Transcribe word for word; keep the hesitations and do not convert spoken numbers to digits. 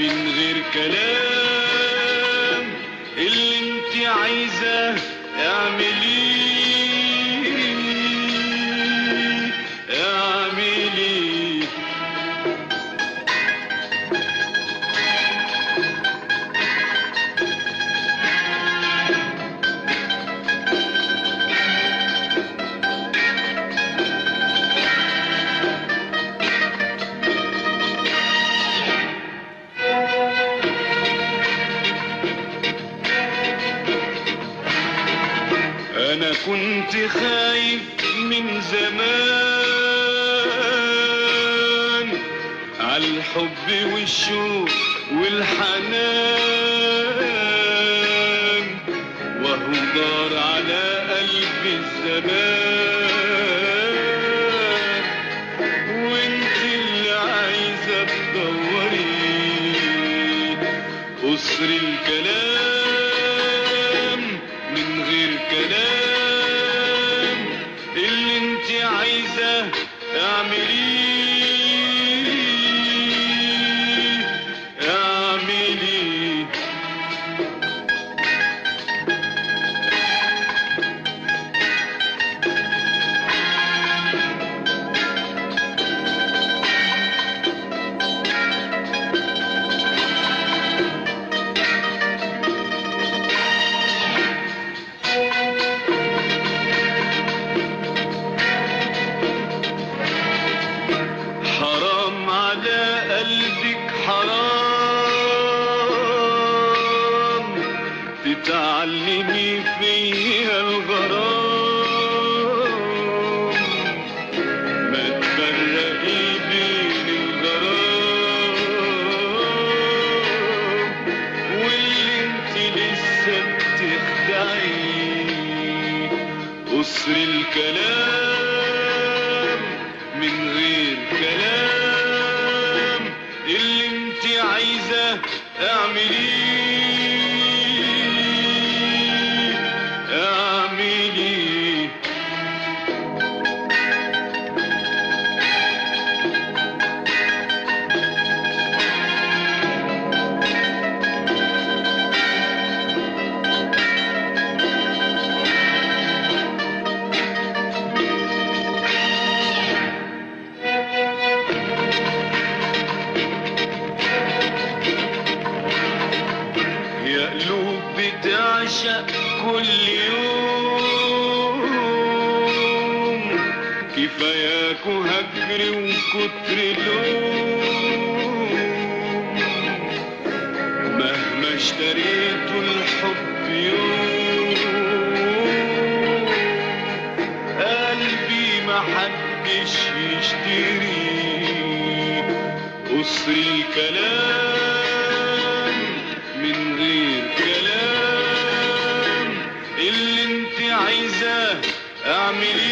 من غير كلام، اللي انت عايزاه اعمليه اعمليه. أنا كنت خايف من زمان عالحب والشوق والحنان، وهو دار على قلبي الزمان، وانت اللي عايزة تدوري قصر الكلام من غير كلام، اللي انت عايزاه اعمليه اعمليه. حرام على قلبك حرام تتعلمي فيها الغرام، ما تفرقي بين الغرام واللي انت لسه بتخدعيه. قصر الكلام من غير كلام، اللي انت عايزاه اعمليه اعمليه. يا قلوب بتعشق كل يوم، كفاياكوا هجر وكتر لوم، مهما اشتريتوا الحب يوم قلبي محدش يشتريه. قصر الكلام من غير كلام، اللي انت عايزاه اعمليه